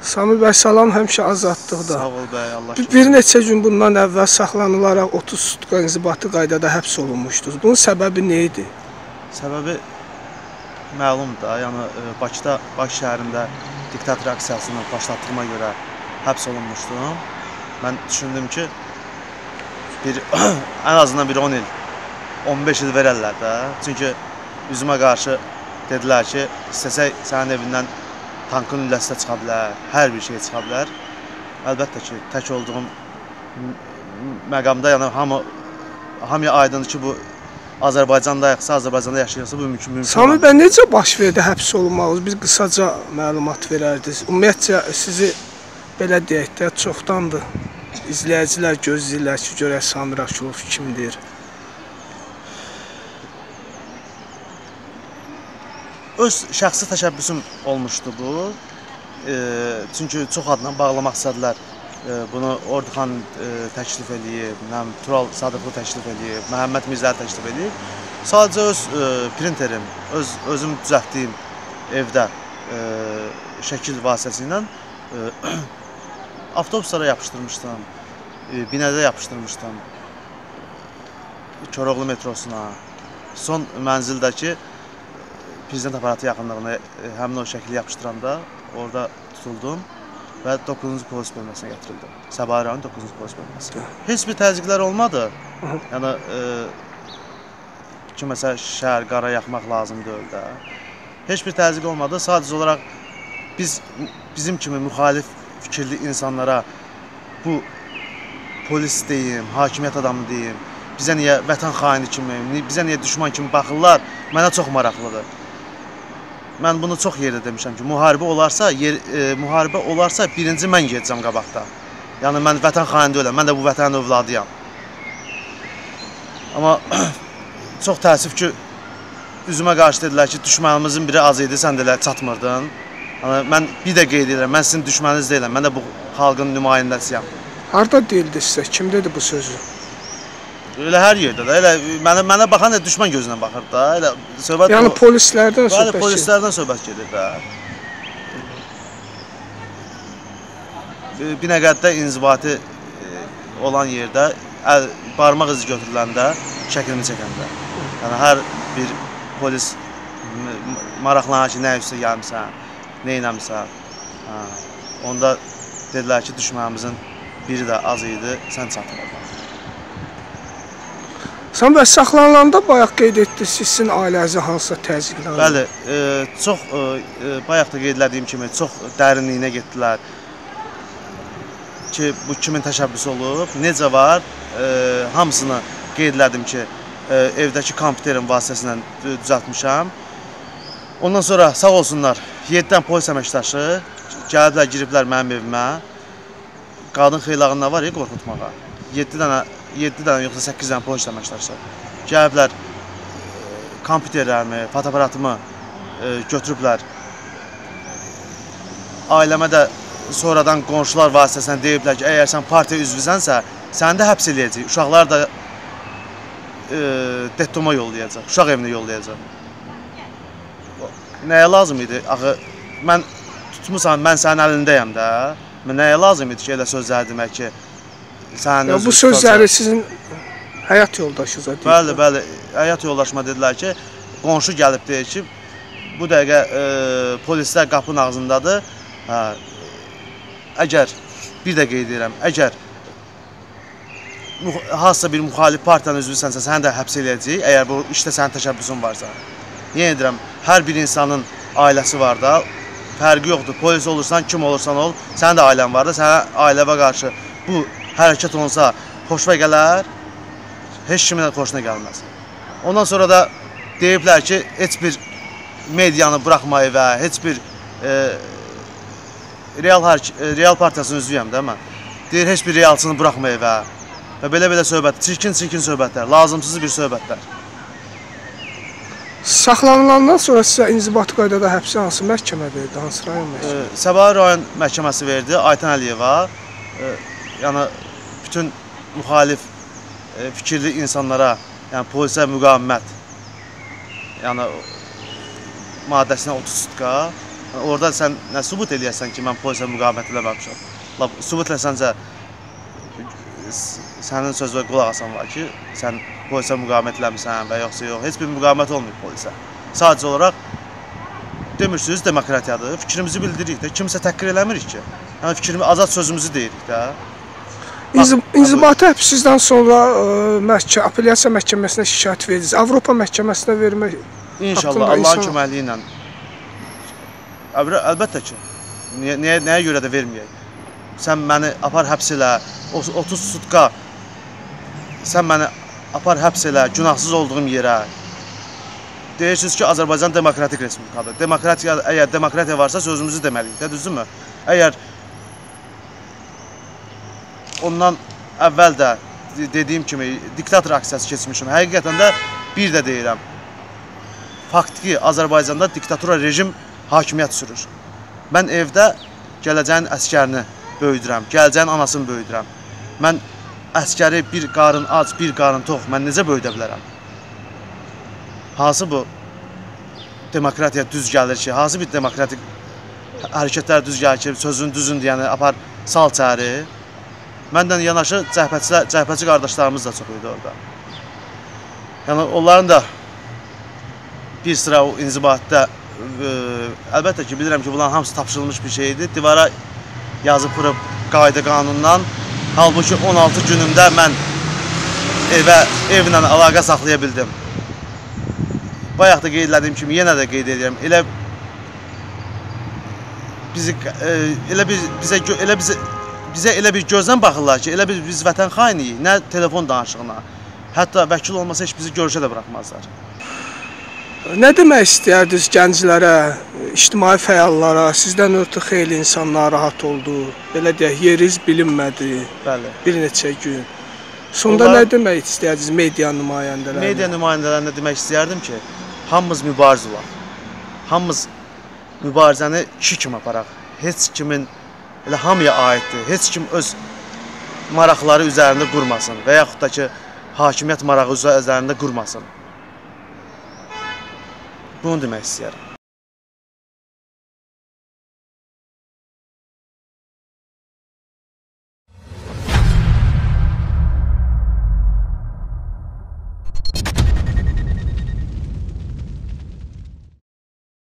Sami bəy, salam, həmişə azadlıqda. Sağ ol bəy, Allah şükür. Bir neçə gün bundan əvvəl saxlanılaraq 30 sutka inzibati qaydada həbs olunmuşdunuz. Bunun səbəbi nə idi? Səbəbi məlumdur da, yəni Bakıda, Bakı şəhərində diktator aksiyasını başlatdığıma görə həbs olunmuşdum. Mən düşündüm ki, ən azından bir 10 il, 15 il verərlər də. Çünki üzümə qarşı dedilər ki, istəsək sənin evindən tankın lüləsi də çıxa bilər, hər bir şey çıxa bilər. Əlbəttə ki, tək olduğum məqamda, yəni hamıya aydındır ki, bu Azərbaycandayıqsa, Azərbaycanda yaşayırsa bu mümkün. Sami bəy, necə baş verdi həbs olunmağınız? Bir qısaca məlumat verərdiniz. Ümumiyyətcə, sizi belə deyək də, çoxdandır izləyicilər gözləyirlər ki, görək Sami Raşidov kimdir? Öz şəxsi təşəbbüsüm olmuşdu bu. Çünki çox adla bağlamaq istədilər. Bunu Orduxan təklif eləyib, Tural Sadıqlı təklif eləyib, Məhəmməd Mirzəli təklif eləyib. Sadəcə öz printerim, özüm düzəltdiyim evdə şəkil vasitəsilə avtobuslara yapışdırmışdım, binədə yapışdırmışdım, Koroğlu metrosuna. Son mənzildəki prezident aparatı yaxınlığına həmin o şəkili yapışdıranda orada tutuldum və 9-cu polis bölməsinə gətirildim. Səbahi rayon 9-cu polis bölməsinə. Heç bir təzyiqlər olmadı. Yəni ki, məsələn, şəhər, qara yaxmaq lazım deyil də. Heç bir təzyiq olmadı. Sadəcə olaraq bizim kimi müxalif fikirli insanlara bu polis deyim, hakimiyyət adamı deyim, bizə niyə vətən xaini kimi, bizə niyə düşman kimi baxırlar, mənə çox maraqlıdır. Mən bunu çox yerdə demişəm ki, müharibə olarsa birinci mən gedəcəm qabaqda. Yəni, mən vətən xaini deyiləm, mən də bu vətənin övladıyam. Amma çox təəssüf ki, üzümə qarşı dedilər ki, düşmənimizin biri az idi, sən də çatmırdın. Mən bir də qeyd edirəm, mən sizin düşməniniz deyiləm, mən də bu xalqın nümayəndəsiyəm. Harada deyildi sizə? Kim dedi bu sözü? Elə hər yerdə də, elə mənə baxan da düşmən gözünə baxır da. Yəni polislərdən söhbət gedir. Bəli, polislərdən söhbət gedir də. Binəqədidə inzibati olan yerdə barmaq izi götürüləndə, şəklini çəkəndə. Yəni hər bir polis maraqlanır ki, nə üstə gəlmişsən, nə eləmişsən. Onda dedilər ki, düşmənimizin biri də az idi, sən çatmadın. Sami bəy, saxlanılanda bayaq qeyd etdiniz, sizin ailənizi hansısa təzyiqlanır? Bəli, çox bayaq da qeyd etdiyim kimi çox dərinliyinə getdilər ki, bu kimin təşəbbüsü olub, necə var, hamısını qeyd etdim ki, evdəki kompüterin vasitəsilə düzəltmişəm. Ondan sonra sağ olsunlar, 7 dənə polis əməkdaşı gəliblər, giriblər mənim evimə. Qadın xeylağında var ya, qorxutmağa. 7 dənə yoxsa 8 dənə polis əməkdaşı gəliblər, kompüterlərimi, fotoaparatımı götürüblər. Ailəmə də sonradan qonşular vasitəsilə deyiblər ki, əgər sən partiya üzvüsənsə, səni də həbs eləyəcək. Uşaqlar da detoma yollayacaq, uşaq evinə yollayacaq. Nəyə lazım idi? Axı, mən tutmuşam, mən sənin əlindəyəm də. Nəyə lazım idi ki, elə sözlər demək ki, sənin özünü tutacaq. Bu sözləri sizin həyat yoldaşınıza deyib? Bəli, həyat yoldaşıma dedilər ki, qonşu gəlib deyir ki, bu dəqiqə polislər qapının ağzındadır. Əgər, bir də qeyd edirəm, əgər hansısa bir müxalif partiyanın üzvüsənsə, səni də həbs eləyəcək, əgər bu işdə sənin təşəbbüsün varsa. Yenə edirəm, hər bir insanın ailəsi var da, fərqi yoxdur, polis olursan, kim olursan ol, sənin də ailən var da, sənə ailəvə qarşı bu hərəkət olunsa xoşuna gələr, heç kimin xoşuna gəlməz. Ondan sonra da deyiblər ki, heç bir medianı buraxmayı və heç bir real partiyasının üzvüyəm də mən. Deyir, heç bir realçını buraxmayı və belə-belə söhbət, çirkin-çirkin söhbətlər, lazımsız bir söhbətlər. Saxlanılandan sonra sizə inzibati qaydada həbsi hansı məhkəmə verdi, hansı rayon məhkəməsi? Səbahi rayon məhkəməsi verdi, Aytan Əliyeva. Yəni, bütün müxalif fikirli insanlara, yəni polisə müqavimət, yəni maddəsinə 30 sutka, Orada sən nə sübut eləyəsən ki, mən polisə müqavimət eləməmişəm. Sübut eləsəncə sənin sözünə qulaq asan var ki, sən polisə müqavimət eləmirsən və yoxsa yox. Heç bir müqavimət olmayıb polisə. Sadəcə olaraq demirsiniz demokratiyadır. Fikrimizi bildiririk də, kimsə təhqir eləmirik ki. Yəni fikrimizi, azad sözümüzü deyirik də. İnzibati həbsizdən sonra apellyasiya məhkəməsinə şikayət verdiniz. Avropa məhkəməsinə vermək İnşallah Allahın köməkliyi ilə. Əlbəttə ki. Nəyə görə də verməyək? Sən məni apar həbs elə, 30 sutka sən məni apar həbs elə, günahsız olduğum yerə. Deyirsiniz ki, Azərbaycan demokratik respublikadır. Əgər demokratiya varsa sözümüzü deməliyik də, düzdürmü? Əgər ondan əvvəl də dediyim kimi diktator aksiyası keçmişim. Həqiqətən də bir də deyirəm. Faktiki Azərbaycanda diktatura rejim hakimiyyət sürür. Mən evdə gələcəyin əskərini böyüdürəm, gələcəyin anasını böyüdürəm. Mən əskəri bir qarın ac, bir qarın tox, mən necə böyüdə bilərəm? Hansı bu demokratiya düz gəlir ki, hansı bir demokratik hərəkətlər düz gəlir ki, sözün düzün deyəni apar sal çəri. Məndən yanaşı cəhbətçi qardaşlarımız da çox idi orada. Yəni onların da bir sıra o inzibatda əlbəttə ki, bilirəm ki, bunların hamısı tapşırılmış bir şeydir. Divara yazıb qırıb qayda qanundan. Halbuki 16 günümdə mən evlə əlaqə saxlaya bildim. Bayaq da qeyd etdiyim kimi yenə də qeyd edirəm. Bizə elə bir gözdən baxırlar ki, elə biz vətən xainiyik, nə telefon danışığına. Hətta vəkil olmasa heç bizi görüşə də buraxmazlar. Nə demək istəyərdiniz gənclərə, ictimai fəallara, sizdən ötürü xeyli insan narahat oldu, belə deyək, yeriniz bilinmədi, bir neçə gün. Sonda nə demək istəyirdiniz media nümayəndələrinə? Media nümayəndələrinə demək istəyərdim ki, hamımız mübariz olaq. Hamımız mübarizəni kişi kimi aparaq. Heç kimin elə hamıya aiddir. Heç kim öz maraqları üzərində qurmasın və yaxud da ki, hakimiyyət marağı üzərində qurmasın. Bunu demək istəyərəm.